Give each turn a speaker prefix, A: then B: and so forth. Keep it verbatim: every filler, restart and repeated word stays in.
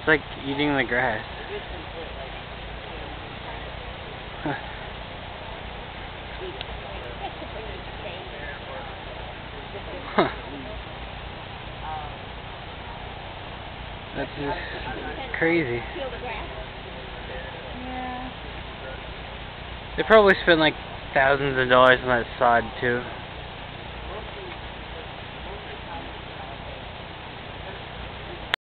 A: It's like eating the grass. Huh. That's just crazy.
B: Yeah.
A: They probably spent like thousands of dollars on that sod too.